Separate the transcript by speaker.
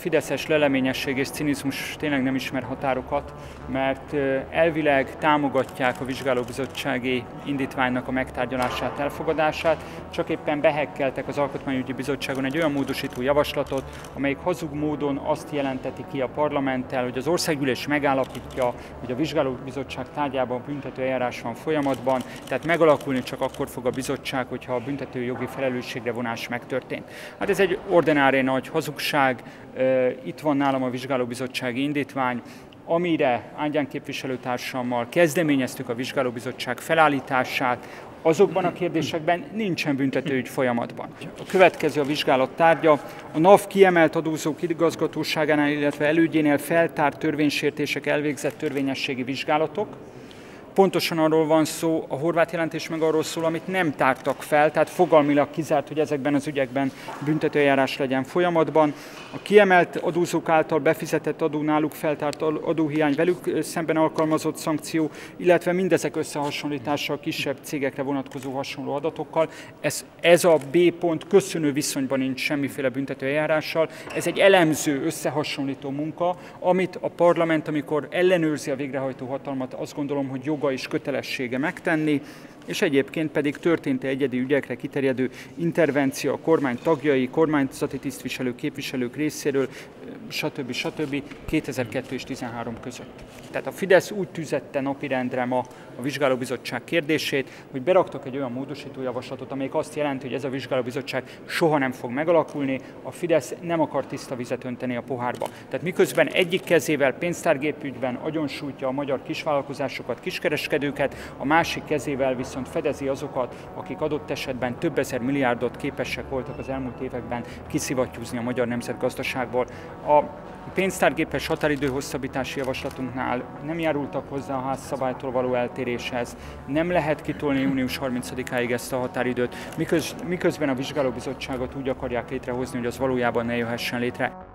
Speaker 1: fideszes leleményesség és cinizmus tényleg nem ismer határokat, mert elvileg támogatják a vizsgálóbizottsági indítványnak a megtárgyalását, elfogadását, csak éppen behekkeltek az Alkotmányügyi Bizottságon egy olyan módosító javaslatot, amelyik hazug módon azt jelenteti ki a parlamenttel, hogy az országgyűlés megállapítja, hogy a vizsgálóbizottság tárgyában büntető eljárás van folyamatban, tehát megalakulni csak akkor fog a bizottság, hogyha a büntető jogi felelősségre vonás megtörtént. Hát ez egy ordinári nagy hazugság, itt van nálam a vizsgálóbizottsági indítvány, amire Angyán képviselőtársammal kezdeményeztük a vizsgálóbizottság felállítását, azokban a kérdésekben nincsen büntetőügy folyamatban. A következő a vizsgálat tárgya, a NAV kiemelt adózók igazgatóságánál, illetve elődjénél feltárt törvénysértések elvégzett törvényességi vizsgálatok. Pontosan arról van szó, a Horváth jelentés meg arról szól, amit nem tártak fel, tehát fogalmilag kizárt, hogy ezekben az ügyekben büntetőeljárás legyen folyamatban. A kiemelt adózók által befizetett adó, náluk feltárt adóhiány, velük szemben alkalmazott szankció, illetve mindezek összehasonlítása a kisebb cégekre vonatkozó hasonló adatokkal. Ez a B pont köszönő viszonyban nincs semmiféle büntetőeljárással. Ez egy elemző, összehasonlító munka, amit a parlament, amikor ellenőrzi a végrehajtó hatalmat, azt gondolom, hogy joga és kötelessége megtenni, és egyébként pedig történt egyedi ügyekre kiterjedő intervenció a kormány tagjai, kormányzati tisztviselők, képviselők részéről, stb. 2002 és 2013 között. Tehát a Fidesz úgy tűzette napirendre ma a vizsgálóbizottság kérdését, hogy beraktak egy olyan módosítójavaslatot, amelyik azt jelenti, hogy ez a vizsgálóbizottság soha nem fog megalakulni, a Fidesz nem akar tiszta vizet önteni a pohárba. Tehát miközben egyik kezével pénztárgépügyben agyonsújtja a magyar kisvállalkozásokat, kiskereskedőket, a másik kezével viszont fedezi azokat, akik adott esetben több ezer milliárdot képesek voltak az elmúlt években kiszivattyúzni a magyar nemzetgazdaságból. A pénztárgépes határidőhosszabbítási javaslatunknál nem járultak hozzá a házszabálytól való eltéréshez, nem lehet kitolni június 30-áig ezt a határidőt, miközben a vizsgálóbizottságot úgy akarják létrehozni, hogy az valójában ne jöhessen létre.